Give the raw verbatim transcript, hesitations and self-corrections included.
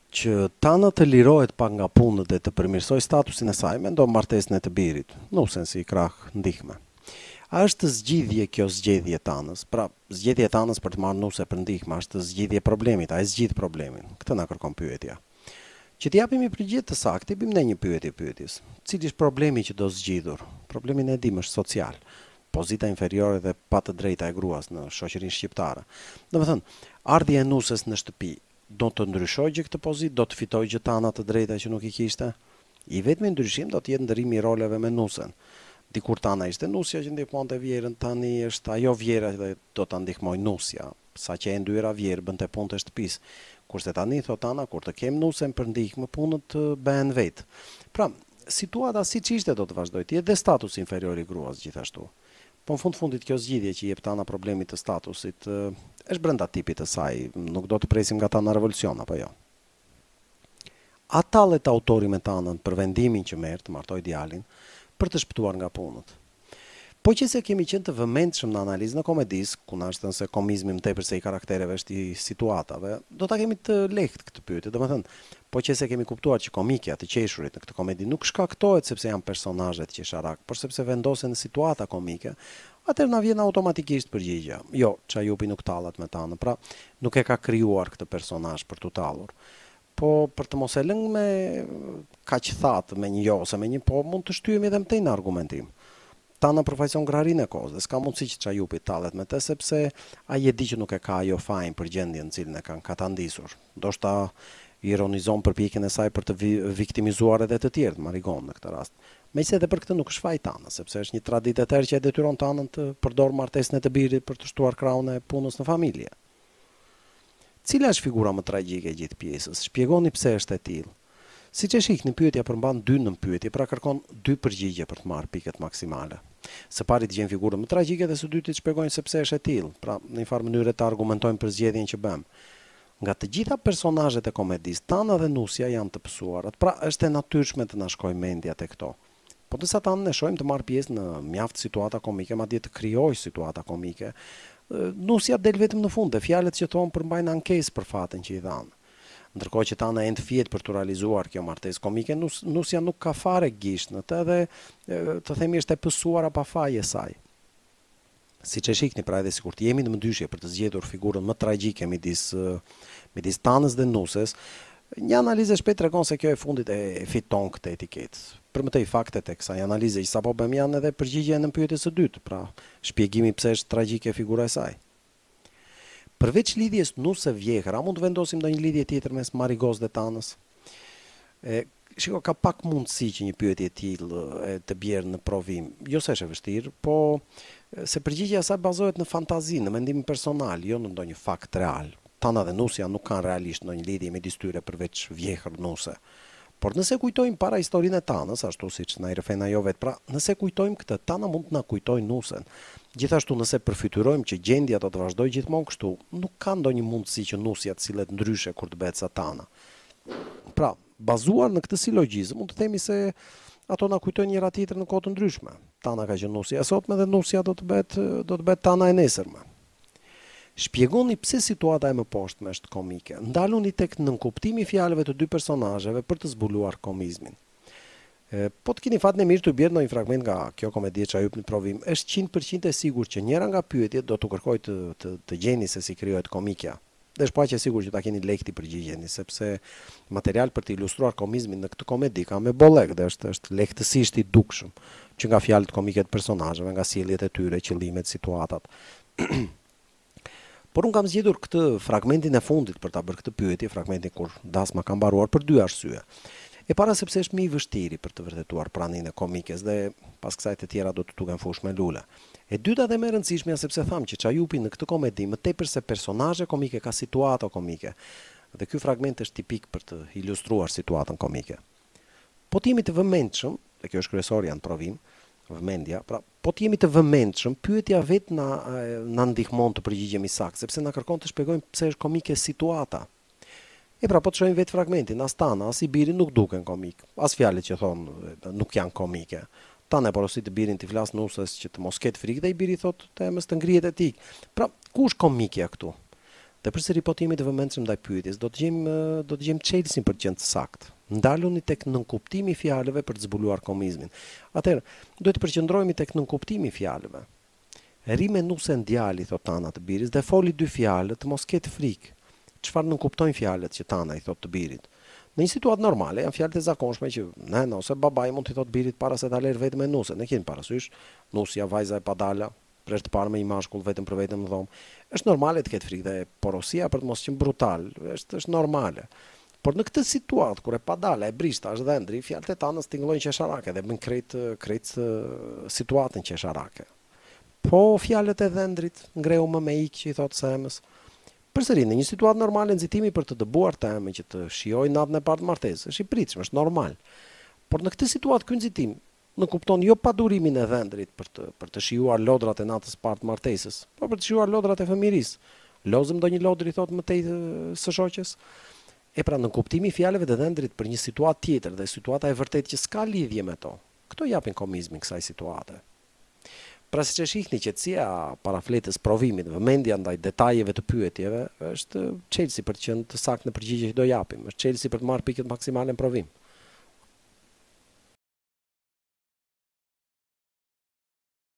që Tana të lirohet pak nga punët dhe të përmirësoj statusin e saj, mendon martesën e të birit, nusen si krah ndihme. A është zgjidhje kjo zgjedhje e Tanës? Pra, zgjedhje e Tanës për të marrë nuse për ndihmë, është zgjidhje problemit, a e zgjidh problemin? Këtë na kërkon pyetja. Që t'i japim një përgjigje të saktë, bëjmë ne një pyetje pyetjes. Cili është problemi që do zgjidhur? Problemin e dim është social. Pozita inferiore dhe pa të drejta e gruas në shoqërinë shqiptare. Domethënë, ardhja e nusës në shtëpi do të ndryshojë gjë këtë pozitë, do të fitojë gjë Tana të drejta që nuk i kishte? I vetmi ndryshim do të jetë ndërrimi i roleve me nusën. Dikur Tana ishte nusja që ndihmonte vjerën, tani është ajo vjera që do ta ndihmojë nusja, saqë e ndyera vjerë bënte punë të shtëpisë. Kurse tani thot Tana, kur të kem nusën për ndihmë, punët të bëhen vetë. Pra, situata siç ishte do të vazhdojë të jetë dhe statusi inferior i gruas gjithashtu. Po në fund fundit kjo zgjidhje që i jep Tana problemit të statusit është brenda tipit të saj, nuk do të presim nga Tana revolucion apo jo. A tallet autori me Tanën për vendimin që merr të martoj djalin për të shpëtuar nga punët. Po që se kemi qenë të vëmendshëm në analizën e komedisë, ku na është se komizmi më tepër se i karaktereve është i situatave, do ta kemi të lehtë këtë pyetje. Domethënë, po që se kemi kuptuar që komikja të qeshurit në këtë komedi nuk shkaktohet sepse janë personazhet qesharak, por sepse vendosen në situata komike, atëherë na vjen automatikisht përgjigjja. Jo, Çajupi nuk tallet me Tanën, pra nuk e ka krijuar këtë personazh për t'u tallur. Po për të mos e lënë me kaq thatë, me një jo ose me një po, mund të shtyhemi edhe më tej në argumentim. Tana përfaqëson grarinë e kohës dhe s'ka mundësi që Çajupi tallet me të sepse ai e di që nuk e ka ajo fajin për gjendjen në cilën e kanë ka ta ndisur. Ndoshta ironizon përpjekjen e saj për të vi viktimizuar edhe të tjerë, Marigon në këtë rast. Megjithëse edhe për këtë nuk është faji Tanës, sepse është një traditë e tërë që e detyron Tanën të përdor martesën e të birit për të shtuar krahun e punës në familje. Cila është figura më tragjike e gjithë pjesës? Shpjegoni pse është e tillë. Siç e shihni, pyetja përmban dy nën pyetje, pra kërkon dy përgjigje për të marrë pikët maksimale. Së pari të gjejmë figurën më tragjike dhe së dyti të shpjegojnë se pse është e tillë, pra në një farë mënyrë të argumentojmë për zgjedhjen që bëmë. Nga të gjitha personazhet e komedisë, Tana dhe Nusja janë të pësuarat, pra është e natyrshme të na shkojë mendja te këto. Po disa Tanën e shohim të marrë pjesë në mjaft situata komike, madje të krijojë situata komike. Nusja del vetëm në fund dhe fjalët që thonë përmbajnë ankesë për fatin që i dhanë. Ndërkohë që Tana e ndëfjet për të realizuar kjo martesë komike, nus, Nusja nuk ka fare gisht në të dhe të themi është e pësuara pa fajë e saj. Siç e shihni pra edhe sikur të jemi në mëndyshje për të zgjedhur figurën më tragjike midis midis Tanës dhe Nusës, një analizë e shpejtë tregon se kjo e fundit e fiton këtë etiketë. Përmëtej faktet e kësaj analize që sapo bëm janë edhe përgjigje në pyetjes së dytë, pra shpjegimi pse është tragjike figura e saj. Përveç lidhjes Nusë vjekur, a mund të vendosim ndonjë lidhje tjetër mes Marigos dhe Tanës? E, shiko, ka pak mundësi që një pyetje e tillë të bjerë në provim. Jo se është e vështirë, po se përgjigjja e saj bazohet në fantazi, në mendimin personal, jo në ndonjë fakt real. Tana dhe Nusja nuk kanë realisht ndonjë lidhje midis tyre përveç vjekur Nuse. Por nëse kujtojmë para historinë e Tanës, ashtu siç na i rrëfen ajo vet, pra nëse kujtojmë këtë, Tana mund të na kujtojë Nusën. Gjithashtu nëse përfytyrojmë që gjendja do të vazhdojë gjithmonë kështu, nuk ka ndonjë mundësi që Nusja të sillet ndryshe kur të bëhet sa Tana. Pra, bazuar në këtë silogjizëm, mund të themi se ato na kujtojnë njëra tjetrën në kohë të ndryshme. Tana ka qenë Nusja e sotme dhe Nusja do të bëhet do të bëhet Tana e nesërme. Shpjegoni pse situata e mëposhtme është komike. Ndaluni tek nënkuptimi i fjalëve të dy personazheve për të zbuluar komizmin. E, po të keni fatën e mirë të bjerë në një fragment nga kjo komedi Çajup në provim, është njëqind përqind e sigurt që njëra nga pyetjet do t'u kërkojë të, të, të gjeni se si krijohet komikja. Dhe është paqë e sigurt që ta keni lekti përgjigjeni, sepse material për të ilustruar komizmin në këtë komedi ka me bollek dhe është është lehtësisht i dukshëm, që nga fjalët komike të personazheve, nga sjelljet e tyre, qëllimet, situatat. Por unë kam zgjedhur këtë fragmentin e fundit për ta bërë këtë pyetje, fragmentin kur dasma ka mbaruar për dy arsye. E para sepse është më i vështirë për të vërtetuar praninë e komikes dhe pas kësaj të tjera do të tuken fush me lule. E dyta dhe më e rëndësishmja sepse tham që Çajupi në këtë komedi më tepër se personazhe komike ka situata komike. Dhe ky fragment është tipik për të ilustruar situatën komike. Po të jemi të vëmendshëm, dhe kjo është kryesorja në provim, vëmendja, pra po të jemi të vëmendshëm, pyetja vetë na na ndihmon të përgjigjemi saktë, sepse na kërkon të shpjegojmë pse është komike situata. E pra po të shohim vetë fragmentin, as Tana, as i biri nuk duken komik, as fjalët që thonë nuk janë komike. Tana e porosit të birin të flas Nusës që të mos ketë frikë dhe i biri thotë të mos të ngrihet e tik. Pra ku është komikja këtu? Dhe përsëri po të jemi të vëmendshëm ndaj pyetjes, do të gjejmë do të gjejmë çelësin për të qenë të saktë. Ndaluni tek nënkuptimi i fjalëve për të zbuluar komizmin. Atëherë, duhet të përqendrohemi tek nënkuptimi i fjalëve. Rime nusen djali, thot Tana të birit, dhe foli dy fjalë, të mos ketë frikë. Çfarë nënkuptojnë fjalët që Tana i thot të birit? Në një situatë normale, janë fjalët e zakonshme që nëna ose babai mund t'i thotë birit para se ta lërë vetëm me nuse. Ne kemi parasysh, nusja vajza e padala, për të parë me një mashkull vetëm për vetëm në dhomë. Është normale të ketë frikë dhe porosia për të mos qenë brutal, është është normale. Por në këtë situatë kur e padala e brishta është dhëndri, fjalët e Tanës tingëllojnë qesharake dhe bën krejt krejt situatën qesharake. Po fjalët e dhëndrit ngreu më me ikë që i thotë Semës. Përsëri, në një situatë normale nxitimi për të dëbuar temën që të shijojë natën e parë të martesës, është i pritshëm, është normal. Por në këtë situatë ky nxitim në kupton jo padurimin e dhëndrit për të për të shijuar lodrat e natës së parë të martesës, por për të shijuar lodrat e fëmirisë. Lozëm ndonjë lodër i thotë më tej së shoqes. E pra në kuptimi i fjalëve të dhëndrit për një situatë tjetër dhe situata e vërtetë që s'ka lidhje me to. Kto japin komizmin kësaj situate. Pra siç e shihni qetësia para fletës provimit, vëmendja ndaj detajeve të pyetjeve, është çelësi për të qenë të saktë në përgjigje që do japim, është çelësi për të marrë pikët maksimale në provim.